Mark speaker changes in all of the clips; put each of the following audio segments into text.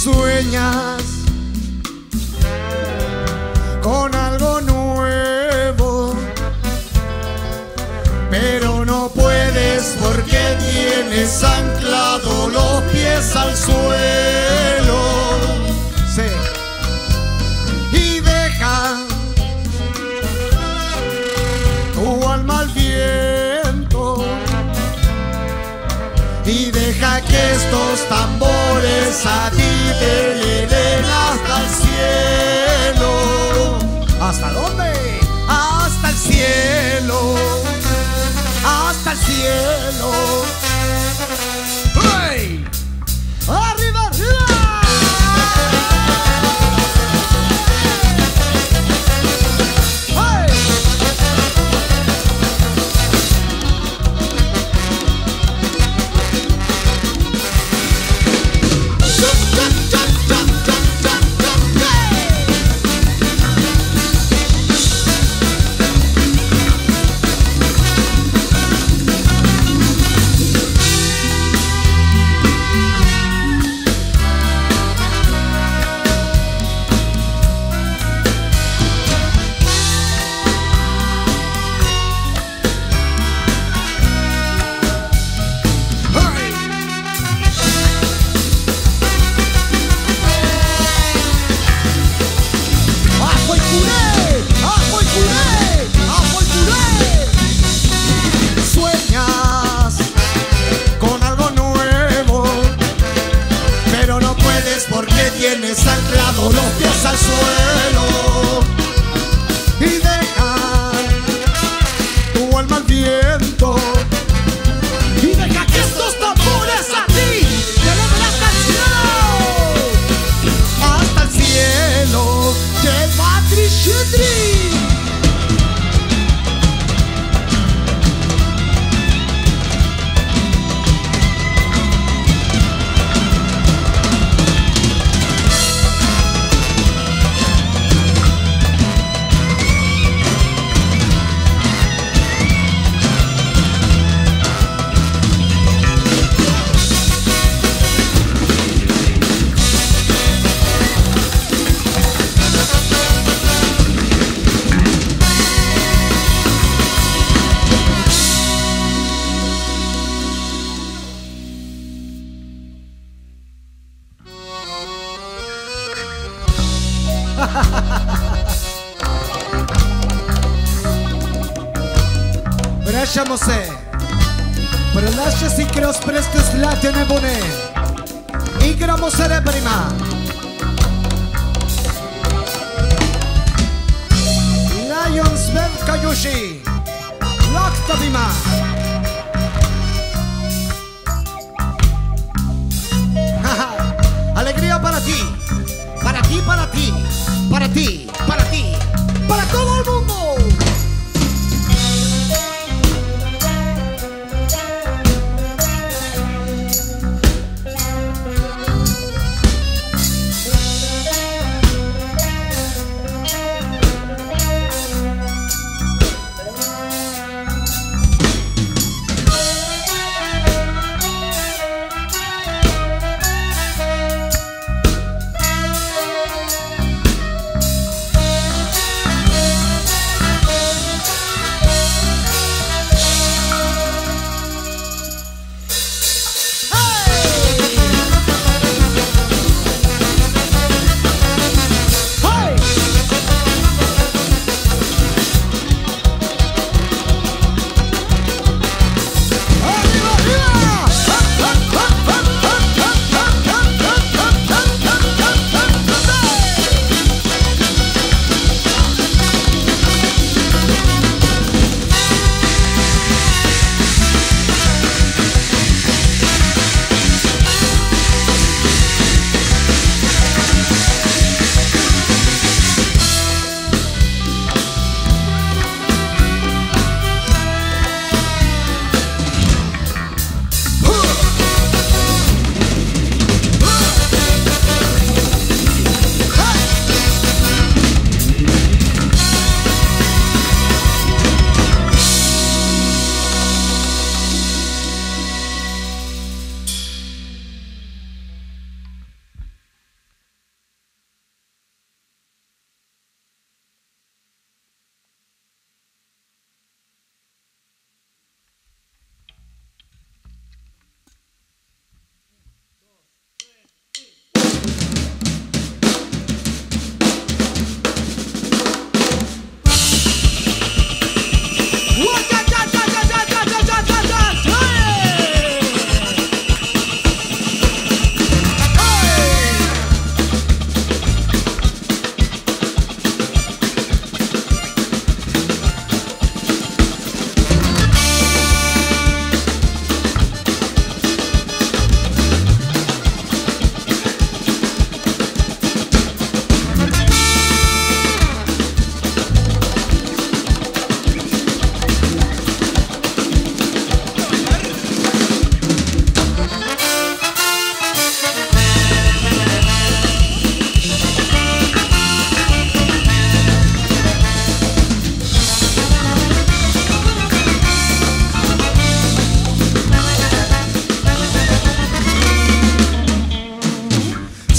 Speaker 1: Sueñas con algo nuevo, pero no puedes porque tienes anclado los pies al suelo. Sí. Y deja tu alma al viento, y deja que estos tambores a ti te lleven hasta el cielo. ¿Hasta dónde? Hasta el cielo. Hasta el cielo. ¡Hey! ¡Arriba, arriba! Tienes anclado los pies al suelo, y deja tu alma al viento, y deja que estos tambores a ti te lleven hasta el cielo. Hasta el cielo, Matri Shidri. Wreszcie se Prelaście si kroz prestes late nebune. Igramo serebrima. Lions Kajushi. Laktabima. Alegría para ti. Para ti, para ti. Para ti, para ti. Para todo el mundo.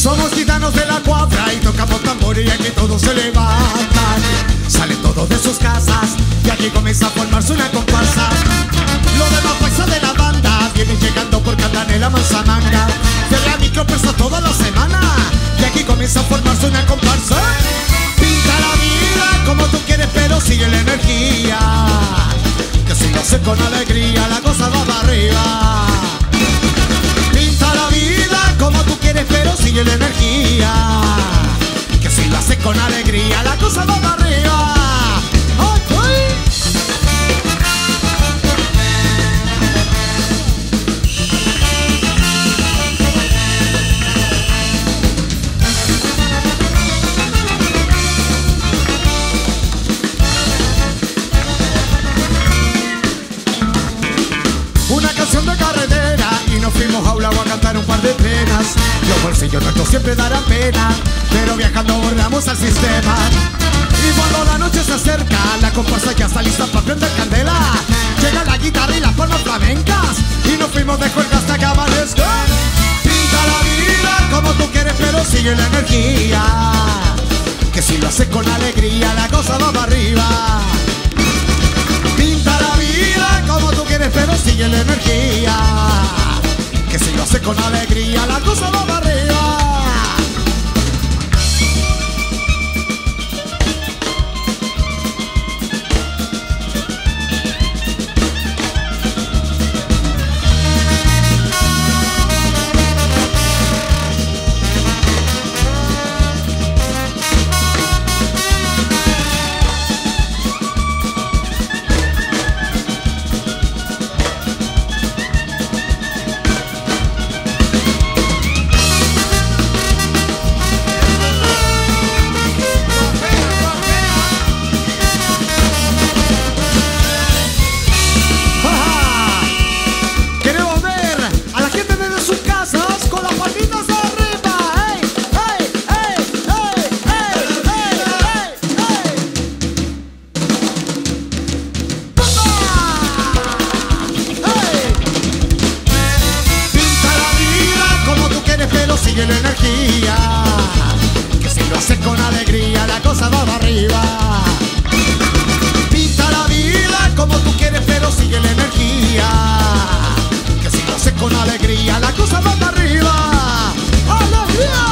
Speaker 1: Somos gitanos de la cuadra y tocamos tambor y aquí todos se levantan. Salen todos de sus casas y aquí comienza a formarse una comparsa. Los demás paisas de la banda vienen llegando porque andan en la manzananga. De la micro presa toda la semana y aquí comienza a formarse una comparsa. Pinta la vida como tú quieres pero sigue la energía, que si lo haces con alegría la cosa va para arriba. Pinta la vida como tú quieres pero sigue la energía, que si lo haces con alegría la cosa va para arriba. ¡Ay, ay! Una canción de carretera y nos fuimos a un lago a cantar un par de penas. Los bolsillos nuestros siempre darán pena, pero viajando borramos al sistema. Y cuando la noche se acerca, la comparsa ya está lista para prender candela. Llega la guitarra y las palmas flamencas y nos fuimos de juerga hasta que amanezca. Pinta la vida como tú quieres pero sigue la energía, que si lo haces con alegría la cosa va para arriba. Pinta la vida como tú quieres pero sigue la energía, que si lo haces con alegría la cosa va para arriba. Sigue la energía, que si lo haces con alegría la cosa va para arriba. Pinta la vida como tú quieres pero sigue la energía, que si lo haces con alegría la cosa va para arriba. ¡Alegría!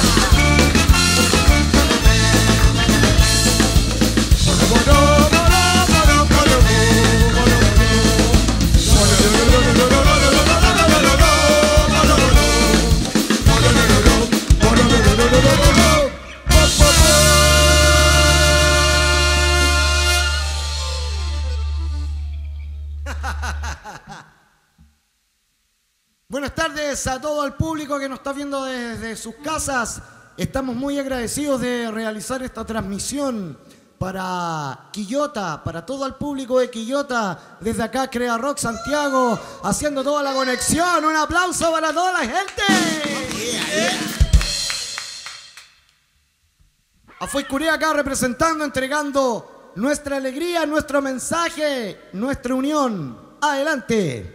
Speaker 1: Buenas tardes a todo el público que nos está viendo desde sus casas. Estamos muy agradecidos de realizar esta transmisión para Quillota, para todo el público de Quillota. Desde acá Crea Rock Santiago, haciendo toda la conexión. Un aplauso para toda la gente. Afuey Curé acá representando, entregando nuestra alegría, nuestro mensaje, nuestra unión. Adelante.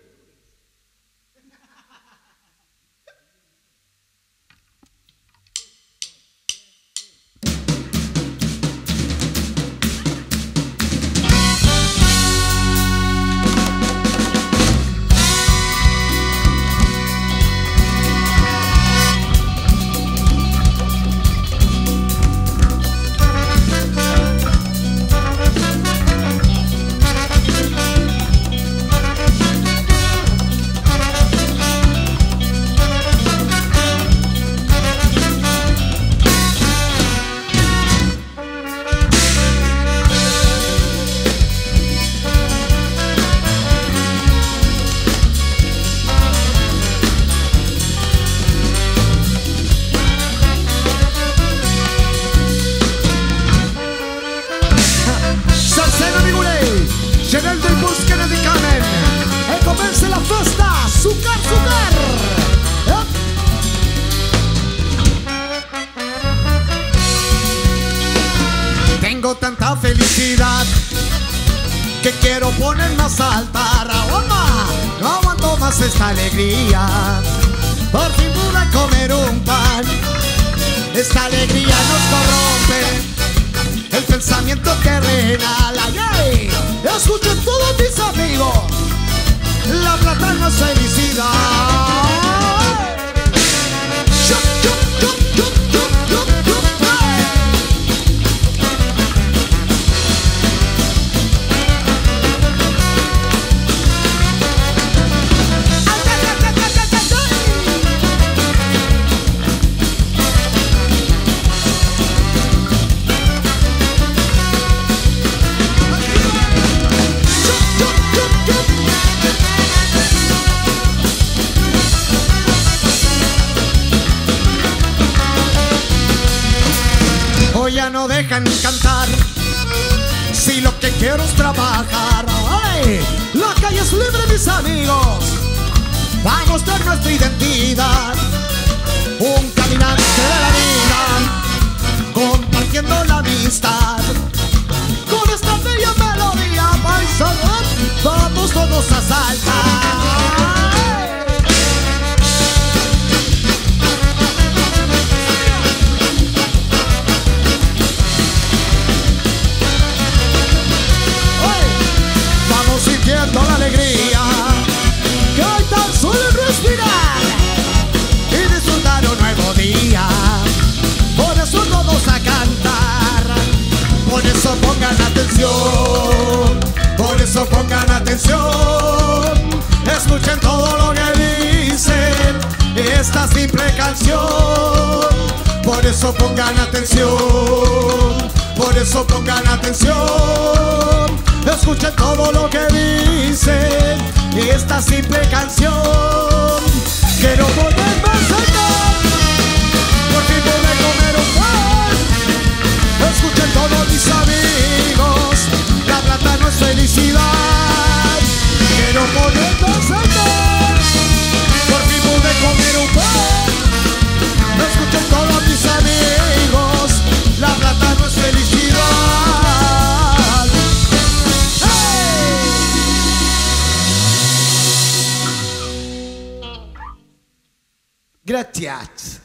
Speaker 1: General del Bosque de Carmen, e comienza la fiesta, sucar, sucar. Tengo tanta felicidad que quiero ponerme a saltar. No aguanto más esta alegría. por fin pude comer un pan. Esta alegría nos corrompe el pensamiento terrenal. Ay, ay. Escuchen todos mis amigos, la plata no es felicidad. Ya no dejan cantar, si lo que quiero es trabajar. ¡Ay! La calle es libre, mis amigos, va a mostrar nuestra identidad. Un caminante de la vida, compartiendo la amistad. Con esta bella melodía, paisanos, vamos todos a saltar. Sintiendo la alegría que hoy tan solo es respirar y disfrutar un nuevo día. Por eso todos a cantar, por eso pongan atención, por eso pongan atención. Escuchen todo lo que dicen esta simple canción. Por eso pongan atención, por eso pongan atención. Escuchen todo lo que dice esta simple canción. Quiero ponerme a saltar, por fin pude comer un pan. Escuchen todos mis amigos, la plata no es felicidad. Quiero ponerme a saltar, por fin pude comer un pan. Escuchen todos mis amigos, la plata no es felicidad. Gracias.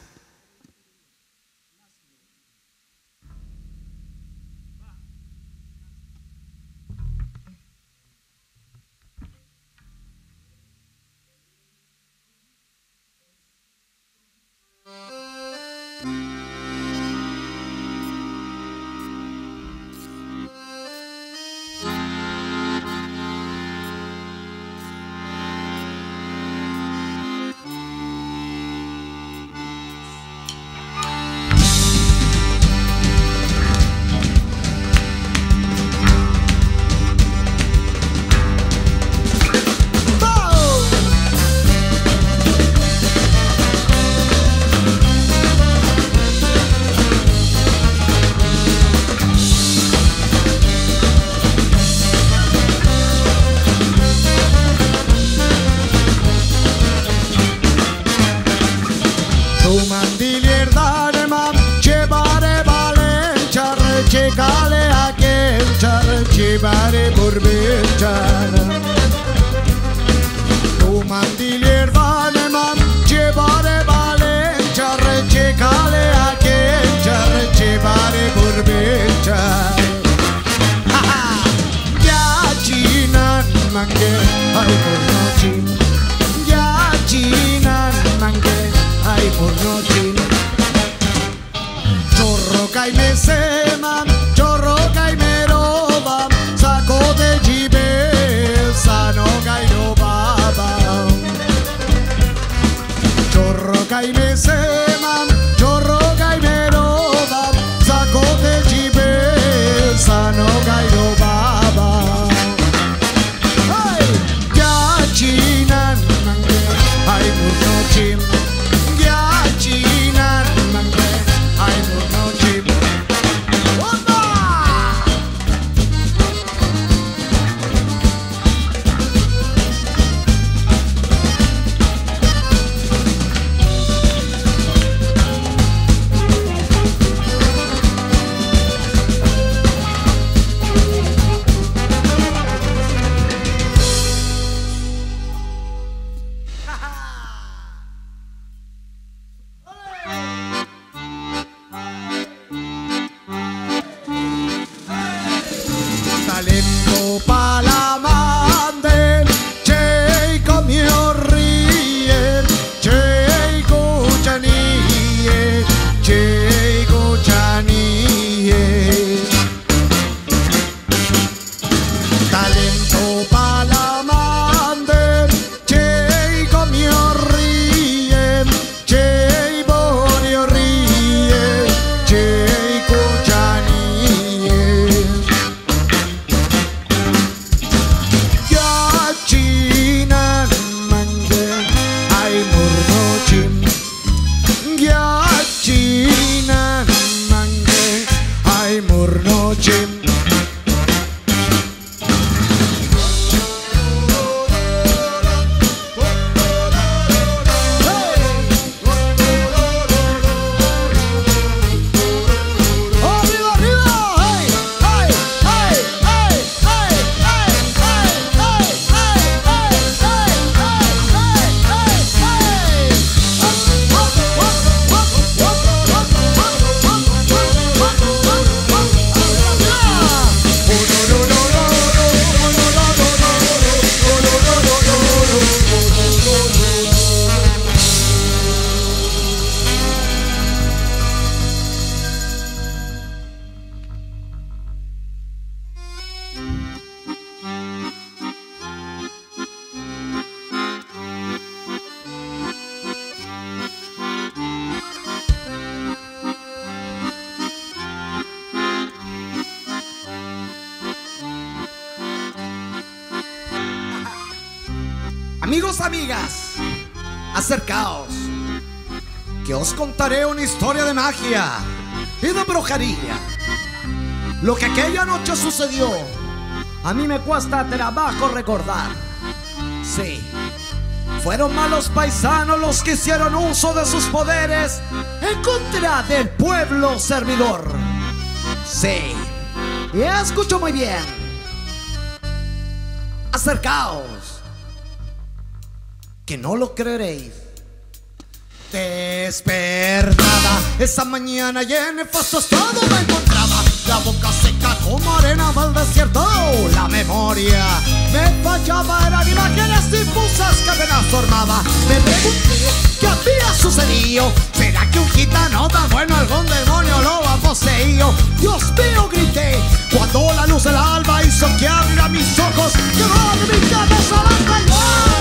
Speaker 1: Cevare burbenciana, tu mandilier vane mam, cevare valencia, rececale a quencia, cevare burbenciana. Yacinan mange, ay pornocin, yacinan mange, ay pornocin. Chorro caime seman, chorro caime roba, saco de jibe, sano cairo baba. Chorro caime seman, chorro caime roba, saco de jibe, sano cairo baba. Ay, ya chinan mange, ay murnochim, ya chinan mange, ay murnochim. amigos, amigas, acercaos, que os contaré una historia de magia y de brujería. Lo que aquella noche sucedió, a mí me cuesta trabajo recordar. Sí, fueron malos paisanos los que hicieron uso de sus poderes en contra del pueblo servidor. Sí, y escucho muy bien. Acercaos, que no lo creeréis. Despertada esa mañana y en nefasto estado me encontraba, la boca seca como arena del desierto. La memoria me fallaba, eran imágenes difusas que apenas formaba. Me pregunté qué había sucedido. ¿Será que un gitano tan bueno algún demonio lo ha poseído? Dios mío, grité cuando la luz del alba hizo que abriera mis ojos. Llegó de mi cabeza la calor.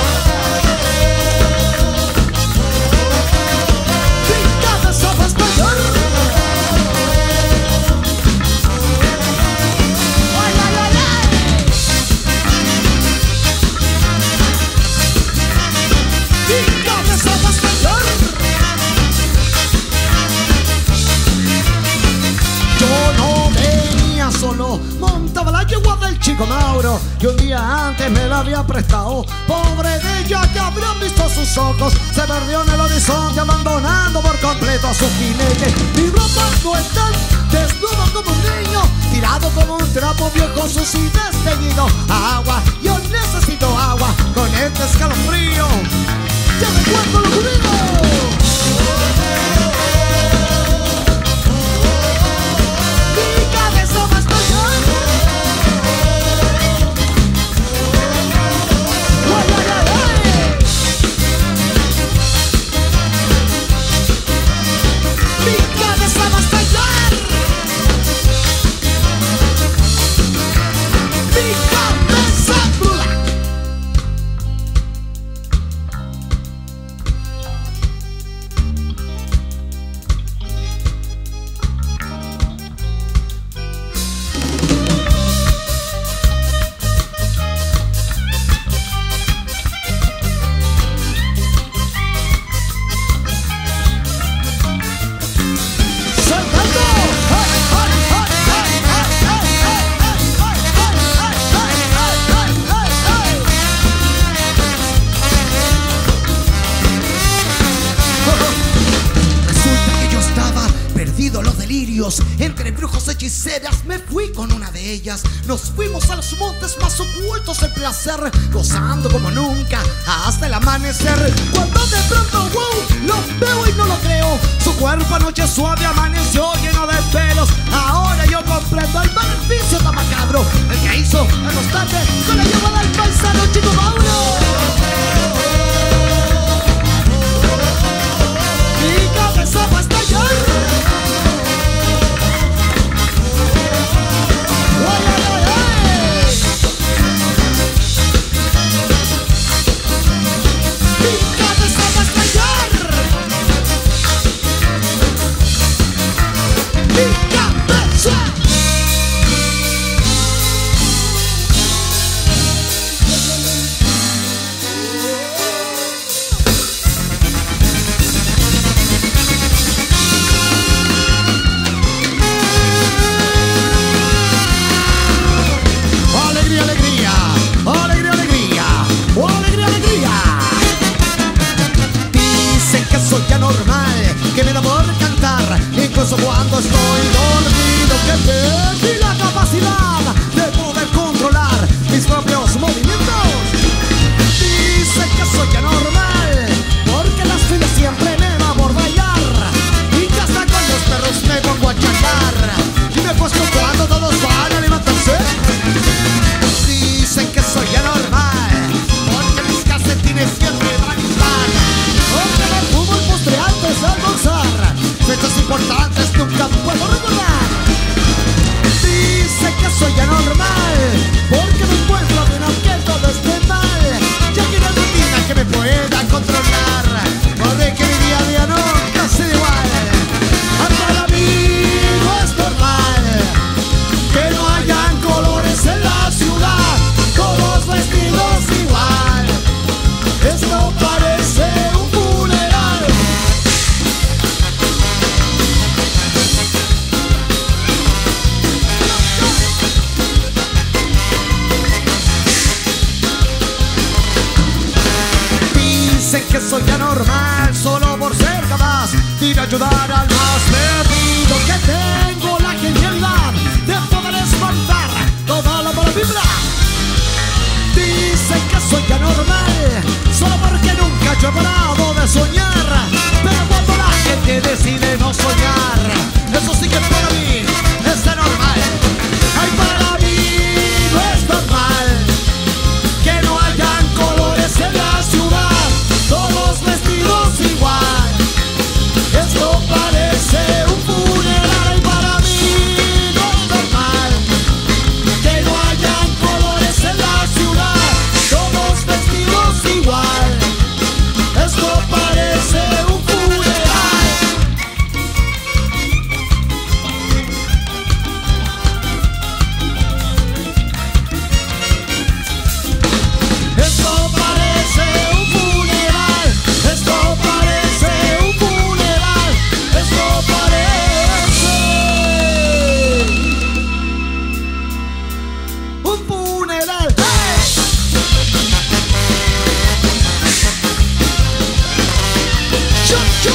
Speaker 1: Solo montaba la yegua del chico Mauro, y un día antes me la había prestado. Pobre de ella que habrán visto sus ojos, se perdió en el horizonte abandonando por completo a su jinete. Mi ropa no está, desnudo como un niño, tirado como un trapo viejo, sucio y desteñido. Agua, yo necesito agua, con este escalofrío ya me cuento lo ocurrido. Entre brujos hechiceras me fui con una de ellas. Nos fuimos a los montes más ocultos del placer, gozando como nunca hasta el amanecer. Cuando de pronto, wow, lo veo y no lo creo. Su cuerpo anoche suave amaneció lleno de pelos. Ahora yo comprendo el beneficio tan macabro, el que hizo acostarme con la llevada del paisano chico Mauro. Mi cabeza va a estallar. Cuando estoy dormido, que perdí la capacidad de poder controlar mis propios movimientos. Dicen que soy anormal, porque las filas siempre me va por bailar, y que hasta con los perros me pongo a charlar, y me puesto cuando todos van a levantarse. Dicen que soy anormal, porque mis calcetines siempre van a estar, porque me fumo el postre antes de almorzar. Fechas importantes nunca puedo recordar. Dice que soy anormal, porque me encuentro bien aunque todo esté mal. Ya quiero una rutina que me pueda controlar, no de que mi día a día nunca sea igual. Hasta el amigo es normal que no hayan colores en la ciudad, todos vestidos igual. Es para el más perdido que tengo la genialidad de poder espantar toda la mala vibra. Dicen que soy anormal solo porque nunca yo he parado de soñar, pero cuando la gente decide no soñar, eso sí que para mí es anormal. Ay, para mí no es normal que no hayan colores en la ciudad, todos vestidos igual. Esto parece un funeral. Y para mí no es normal que no hayan colores en la ciudad, todos vestidos igual. Esto parece un funeral. Esto parece un funeral. Esto parece un funeral. Esto parece un funeral. ¡Hey! ¡Chup, chup!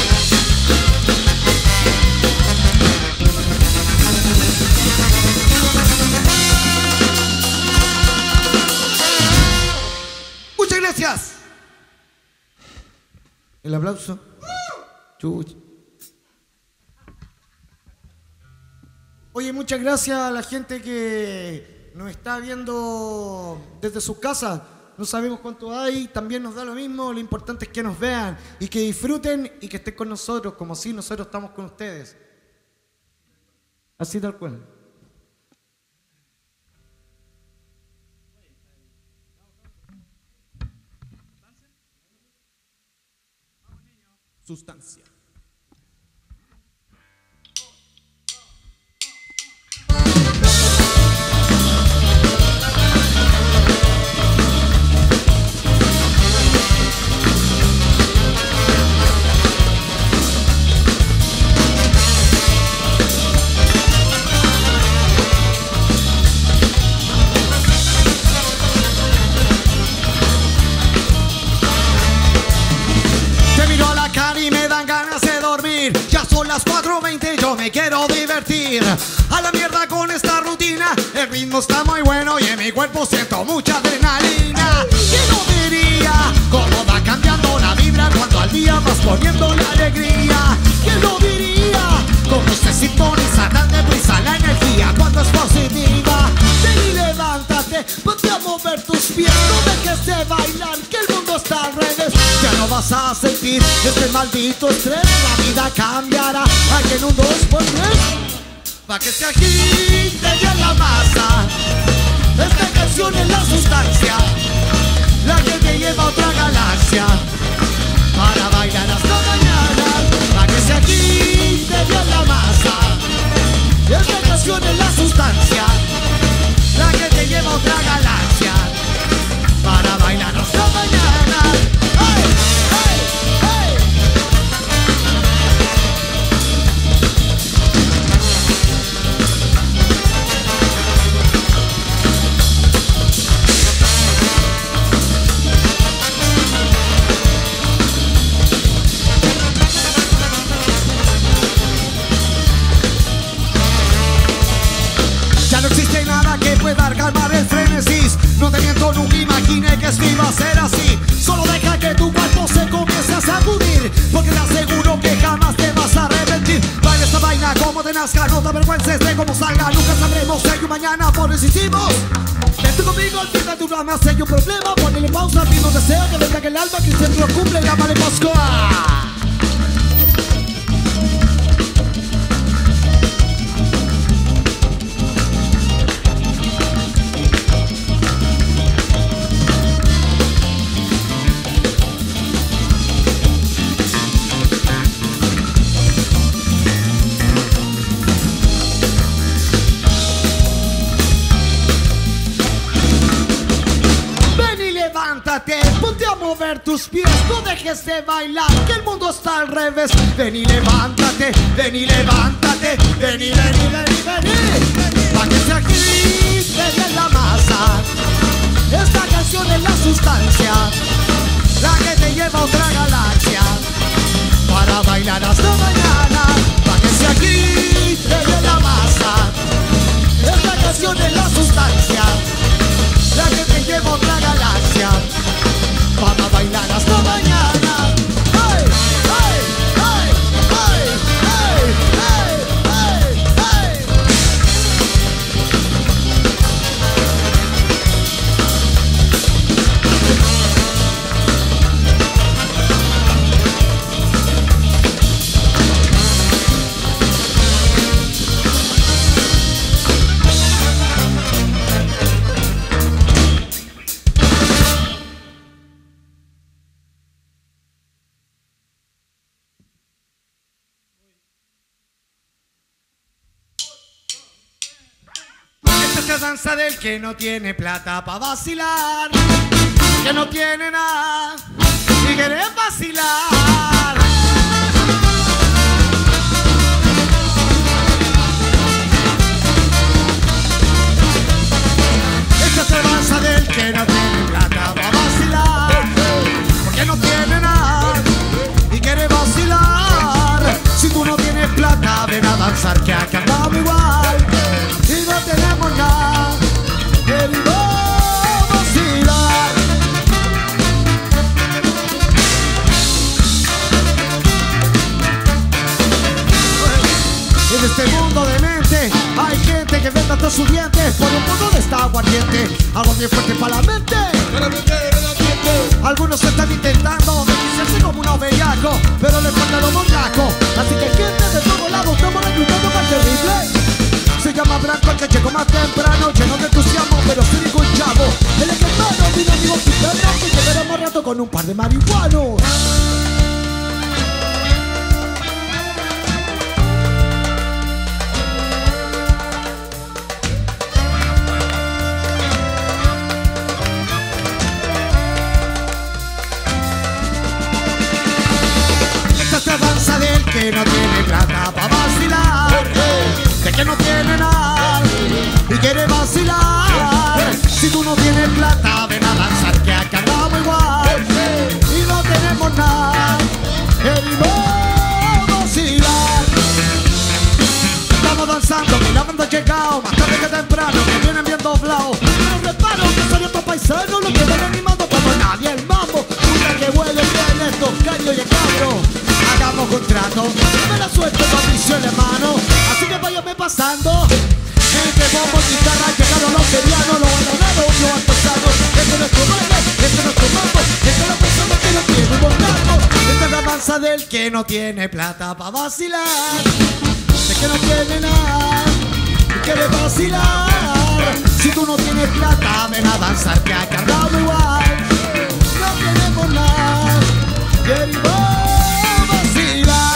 Speaker 1: Muchas gracias. El aplauso. Chuch. Oye, muchas gracias a la gente que nos está viendo desde sus casas. No sabemos cuánto hay, también nos da lo mismo. Lo importante es que nos vean y que disfruten y que estén con nosotros, como si nosotros estamos con ustedes. Así tal cual.
Speaker 2: Sustancia.
Speaker 1: Te miro a la cara y me dan ganas de dormir. Ya son las 4:20, yo me quiero divertir. A la mierda con esta rutina, el ritmo está muy bueno y en mi cuerpo siento mucha adrenalina. ¿Quién lo diría? Cómo va cambiando la vibra cuando al día vas poniendo la alegría. ¿Quién lo diría? Cómo se sintoniza tan deprisa la energía cuando es positiva. Ven y levántate, ponte a mover tus pies, no dejes de bailar, que el mundo está al revés. Ya no vas a sentir este maldito estrés, la vida cambiará aquí en un 2x3. Pa' que se agite bien la masa, esta canción es la sustancia, la que te lleva a otra galaxia, para bailar hasta mañana. Pa' que se agite bien la masa, esta canción es la sustancia, la que te lleva a otra galaxia, para bailar hasta mañana. ¡Hey! ¡Hey! ¡Hey! Ya no existe nada que pueda calmar el frenesí. No te miento, nunca imaginé que esto iba a ser así. Solo deja que tu cuerpo se comience a sacudir, porque te aseguro que jamás te vas a arrepentir. Baila esta vaina como te nazca, no te avergüences de cómo salga. Nunca sabremos si hay un mañana, por eso hicimos. Vente conmigo, olvídate un más, hay un problema. Ponele pausa, pido deseo que venga que el alma que siempre lo cumple, la vale Pascua. Ponte a mover tus pies, no dejes de bailar, que el mundo está al revés. Ven y levántate, ven y levántate, ven y ven y ven y ven y. Pa' que se agite bien la masa, esta canción es la sustancia, la que te lleva a otra galaxia, para bailar hasta mañana. Pa' que se agite de la masa. Esta canción es la sustancia, la que te lleva a otra galaxia. Vamos a bailar hasta mañana. ¡Hey! ¡Hey! ¡Hey! ¡Hey! ¡Hey! ¡Hey! ¡Hey! Danza del que no tiene plata pa' vacilar, que no tiene nada y quiere vacilar. Esta es la danza del que no tiene plata pa' vacilar, porque no tiene nada y quiere vacilar. Si tú no tienes plata, ven a danzar que acá andamos igual. Y no tenemos nada, querido vacilar. En este mundo de mente hay gente que vende hasta sus dientes por un mundo de esta aguardiente. Algo bien fuerte para la mente. Algunos están intentando desquiciarse como un bellaco, pero les falta lo mondaco. Así que gente de todos lados estamos reclutando para el terrible. Se llama Branco, el que llegó más temprano, lleno de entusiasmo, pero cínico y chavo. El ejemplar, mi amigo Piperno, que llegará más rato con un par de marihuanos. Esta es la danza del que no tiene plata pa' vacilar, de que no tiene nada y quiere vacilar. Si tú no tienes plata, ven a danzar que acá andamos igual. Y no tenemos nada, queremos vacilar. Estamos danzando, que la banda ha llegado más tarde que temprano, que vienen bien doblados. No reparo que son estos paisanos los que van animando como nadie el mambo. Puta que huele bien estos caños y el cabro. Hagamos contrato, dame la suerte con misiones hermano. Así que váyame pasando. Entre bombos, guitarra, llegaron los serianos, los balonados, los altosados. Este es nuestro baile, este es nuestro mambo. Esta es la persona que no tiene un bondazo. Esta es la danza del que no tiene plata pa' vacilar, de que no tiene nada y quiere vacilar. Si tú no tienes plata, ven a danzar que acá andamos igual. No tenemos nada, queremos vacilar.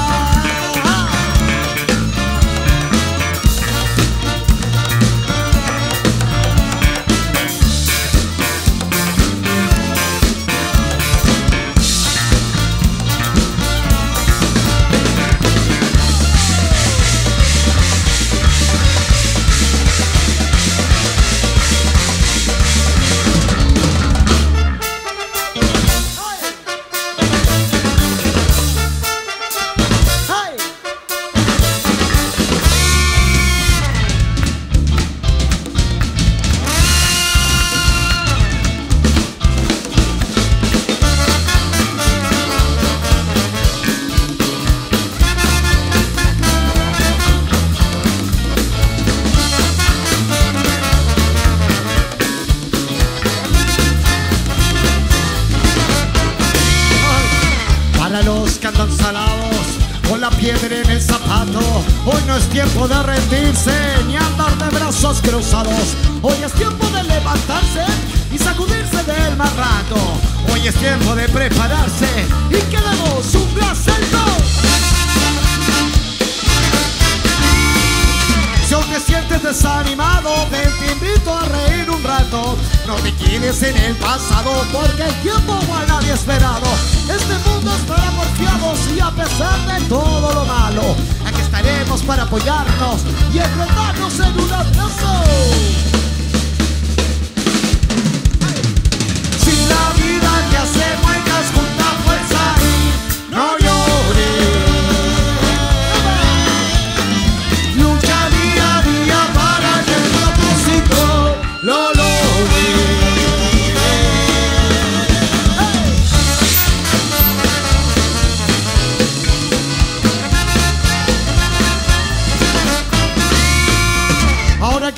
Speaker 1: Piedra en el zapato, hoy no es tiempo de rendirse ni andar de brazos cruzados. Hoy es tiempo de levantarse y sacudirse del mal rato. Hoy es tiempo de prepararse y que demos un gran salto. Si aún te sientes desanimado, ven, te invito a reír un rato. No te quedes en el pasado, porque el tiempo a nadie esperado. Este mundo estará porfiado y a pesar de todo lo malo, aquí estaremos para apoyarnos y enfrentarnos en un abrazo. Si la vida te hace muecas, junta fuerza y no llores.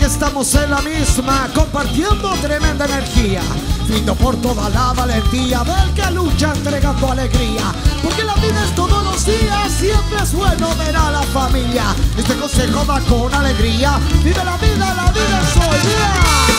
Speaker 1: que estamos en la misma, compartiendo tremenda energía, brindo por toda la valentía del que lucha entregando alegría, porque la vida es todos los días, siempre es bueno ver a la familia. Este consejo va con alegría, vive la vida es hoy día.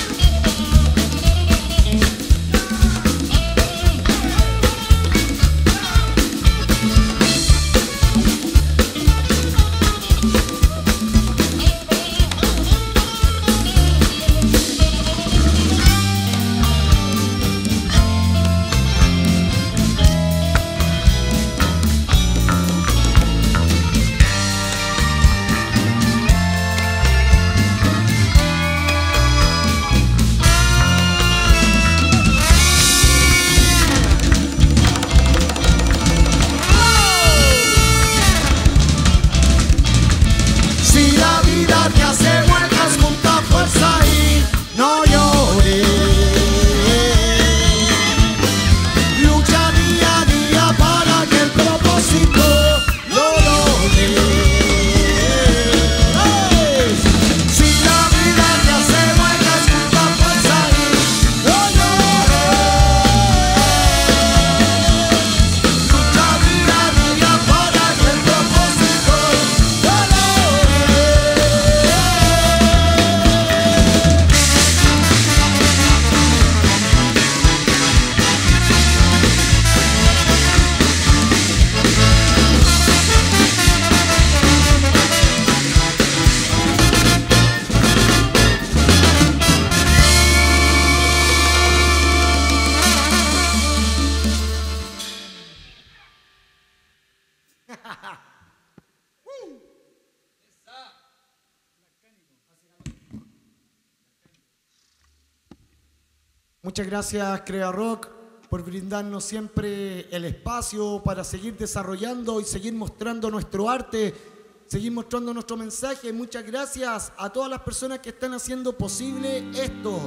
Speaker 1: Muchas gracias, Crea Rock, por brindarnos siempre el espacio para seguir desarrollando y seguir mostrando nuestro arte, seguir mostrando nuestro mensaje. Muchas gracias a todas las personas que están haciendo posible esto.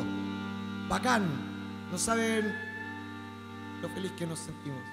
Speaker 1: Bacán. No saben lo feliz que nos sentimos.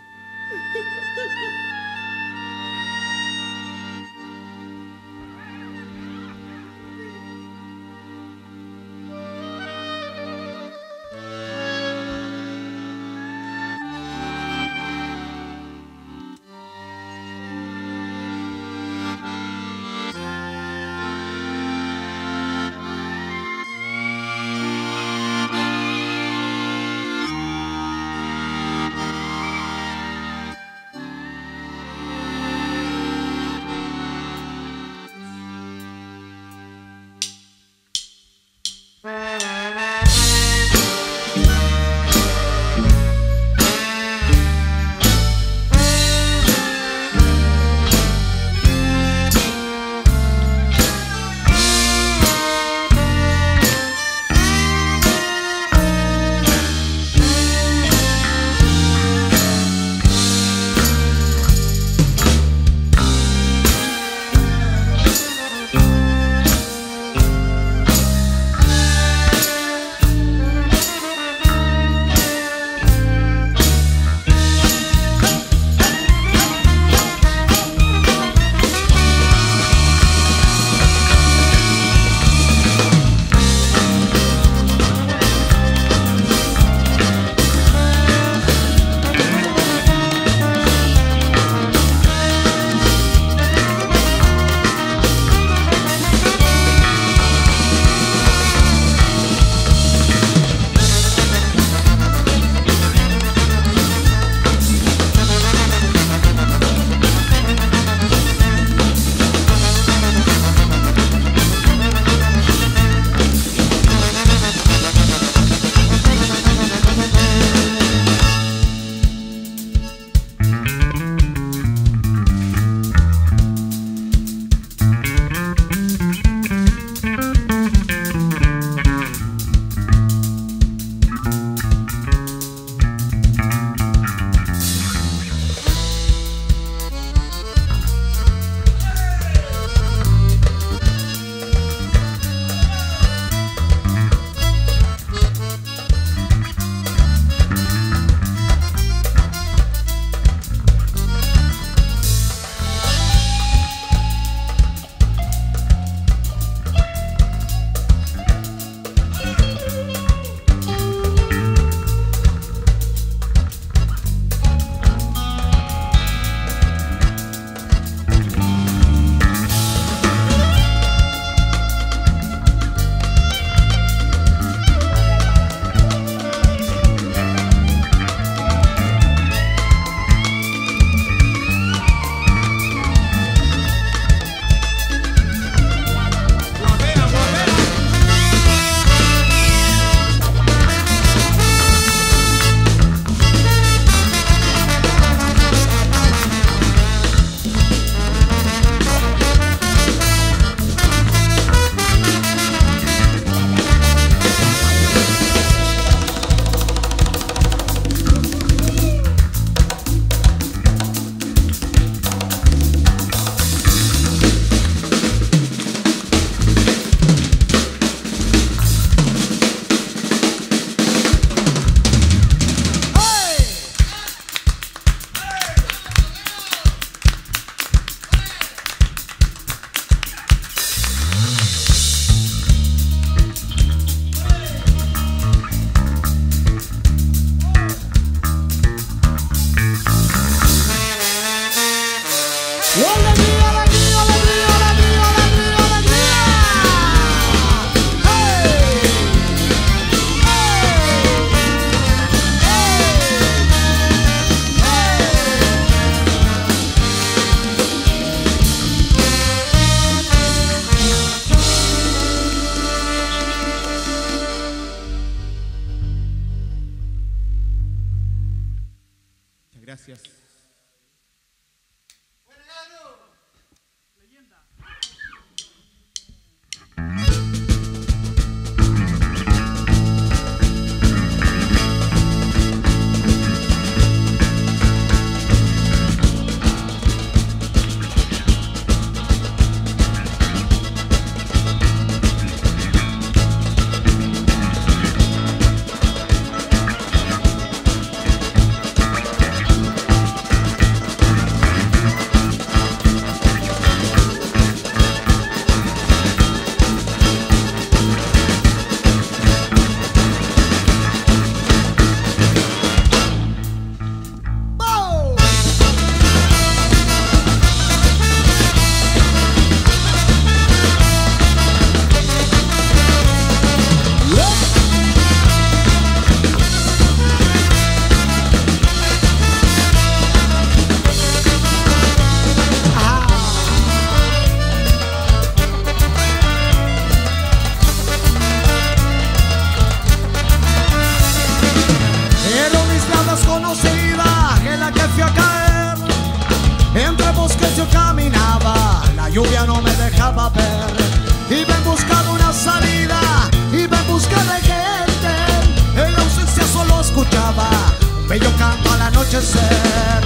Speaker 1: no me dejaba ver. Iba en busca de una salida, iba en busca de gente. En la ausencia solo escuchaba un bello canto al anochecer.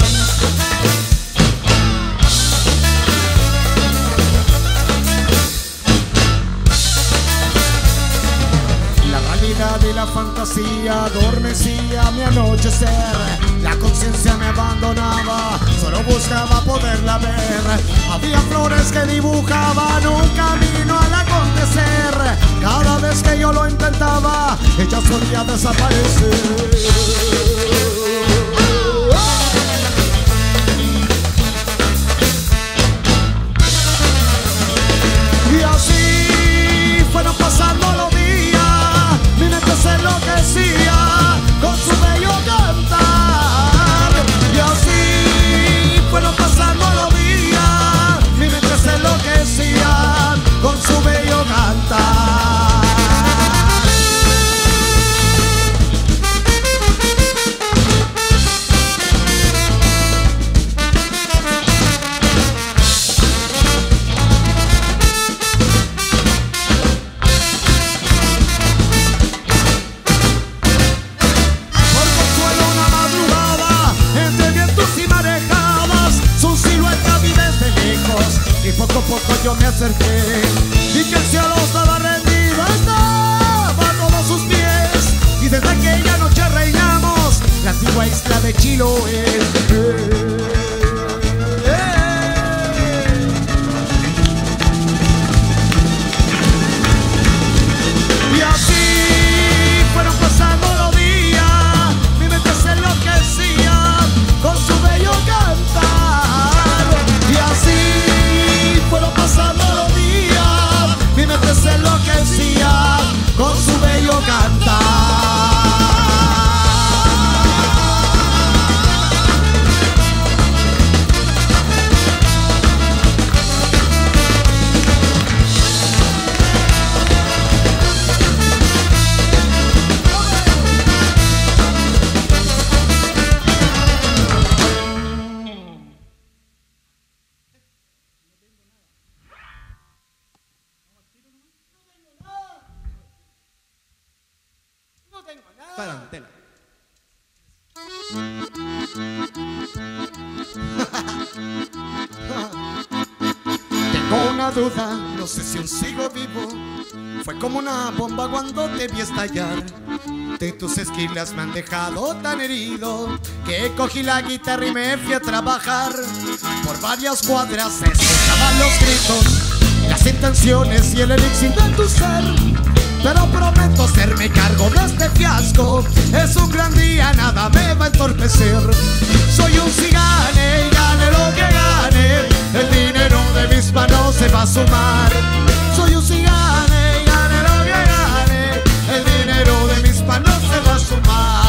Speaker 1: La realidad y la fantasía adormecía mi anochecer. La conciencia me abandonaba, solo buscaba poderla ver. Había flores que dibujaban un camino al acontecer. Cada vez que yo lo intentaba, ella solía desaparecer. Y así fueron pasando los días, mi mente se enloquecía con su bello cantar. Y así fueron pasando los días, mi mente se enloquecía con su bello cantar. Poco a poco yo me acerqué y que el cielo estaba rendido, estaba a todos sus pies. Y desde aquella noche reinamos la antigua isla de Chiloé. Y así fueron pasando los días, mi mente se enloquecía con su bello cantar. Y así fueron pasando los días, mi mente se enloquecía con su bello cantar. Tarantela. Tengo una duda, no sé si aún sigo vivo. Fue como una bomba cuando te vi estallar. De tus esquilas me han dejado tan herido que cogí la guitarra y me fui a trabajar. Por varias cuadras se escuchaban los gritos, las intenciones y el elixir de tu ser. Pero prometo hacerme cargo de este fiasco. Es un gran día, nada me va a entorpecer. Soy un cigane y gane lo que gane, el dinero de mis manos se va a sumar. Soy un cigane y gane lo que gane, el dinero de mis manos se va a sumar.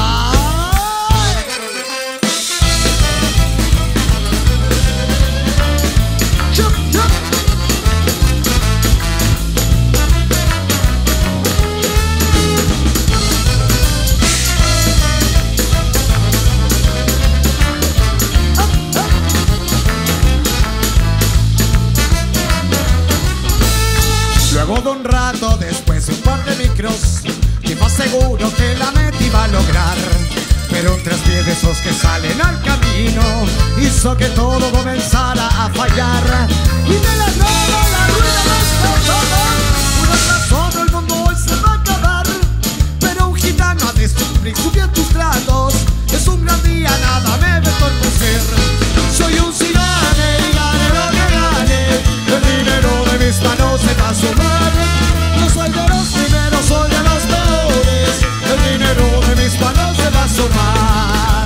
Speaker 1: Chup, chup. Luego de un rato, después de un par de micros, iba seguro que la meta iba a lograr. Pero un traspié de esos que salen al camino hizo que todo comenzara a fallar. Y de la nada la ruina explotó. Uno tras otro el mundo hoy se va a acabar. Pero un gitano ha de sufrir, subió tus tratos. Es un gran día, nada me va a entorpecer. Soy un cigane y gane lo que gane, el dinero de mis manos se va a sumar. No soy de los primeros, soy de los peores, el dinero de mis manos se va a sumar.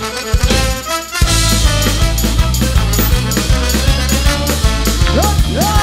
Speaker 1: ¡Oh, oh!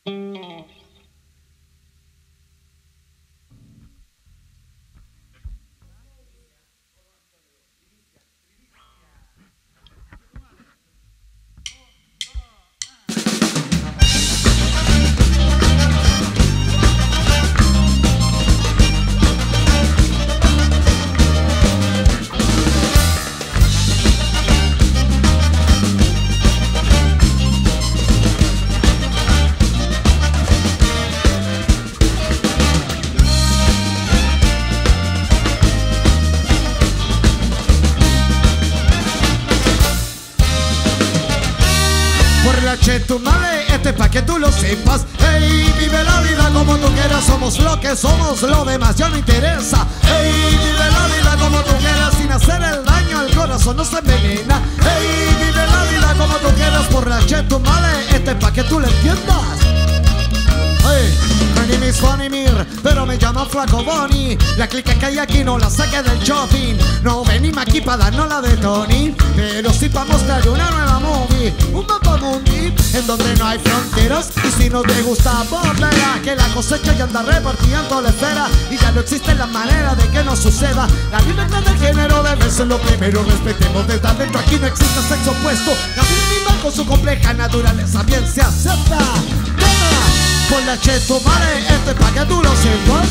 Speaker 1: Tu madre, pa' que tú lo sepas. Ey, vive la vida como tú quieras. Somos lo que somos, lo demás ya no interesa. Ey, vive la vida como tú quieras, sin hacer el daño al corazón, no se envenena. Ey, vive la vida como tú quieras. Por la tu madre, pa' que tú lo entiendas. Hey, my name is Bonimir, pero me llaman Flaco Boni. La clica que hay aquí no la saqué del shopping. No venimos aquí para darnos la de Tony, pero sí para mostrar una nueva movie, un mapa mundi en donde no hay fronteras. Y si no te gusta, volverá que la cosecha ya anda repartida en toda la esfera. Y ya no existe la manera de que no suceda. La libertad del género debe ser lo primero. Respetemos desde adentro, aquí no existe sexo opuesto. La vida misma con su compleja naturaleza bien se acepta. Por la tu madre, pa' que tú lo sepas.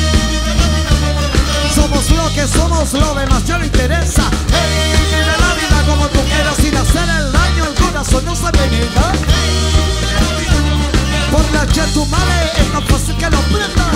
Speaker 1: Somos lo que somos, lo demás ya no interesa. Hey, vive la vida como tú quieras, sin hacer el daño, el corazón no se envenena. Por la tu madre, es tan fácil que lo prenda.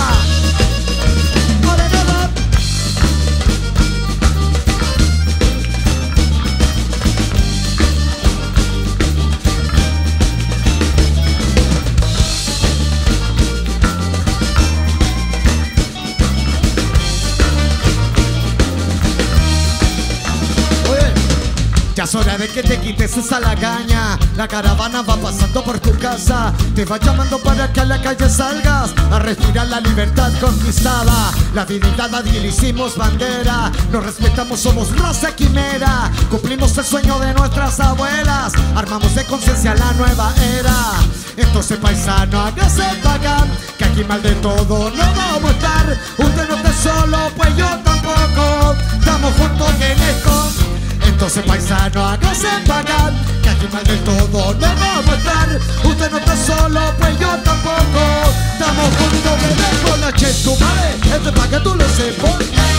Speaker 1: Ya es hora de que te quites esa lagaña. La caravana va pasando por tu casa. Te va llamando para que a la calle salgas a respirar la libertad conquistada. La dignidad la hicimos bandera. Nos respetamos, somos raza quimera. Cumplimos el sueño de nuestras abuelas. Armamos de conciencia la nueva era. Entonces paisano, hágase pagar, que aquí mal de todo no vamos a estar. Usted no está solo, pues yo tampoco. Estamos juntos en esto. Entonces paisano, hágase pagar, que aquí mal de todo no vamos a estar. Usted no está solo, pues yo tampoco. Estamos juntos con la tu madre, pa' que tú lo sepas.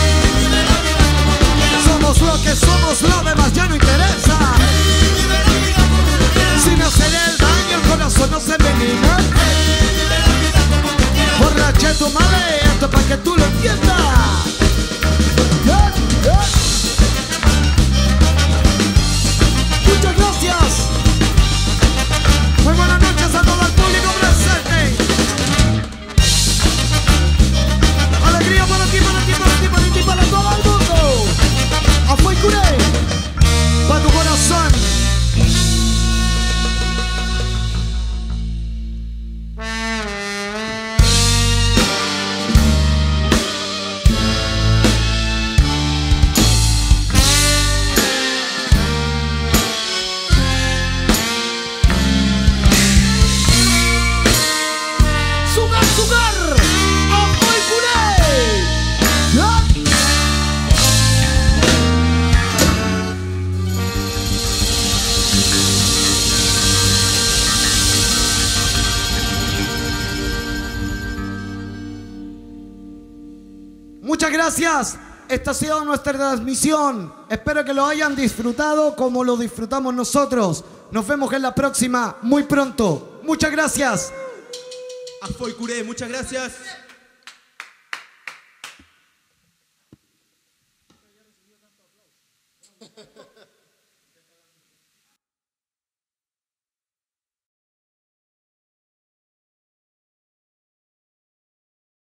Speaker 1: Somos lo que somos, lo demás ya no interesa. Sin hacer el daño, el corazón no se envenena. Por la tu madre, pa' que tú lo entiendas. Muchas gracias. Muy buenas noches a todo el público presente. Alegría para ti, para ti, para ti, para ti, para todo el mundo. Afuera curé para tu corazón. Muchas gracias. Esta ha sido nuestra transmisión. Espero que lo hayan disfrutado como lo disfrutamos nosotros. Nos vemos en la próxima, muy pronto. Muchas gracias.
Speaker 2: Afoy Curé, muchas gracias.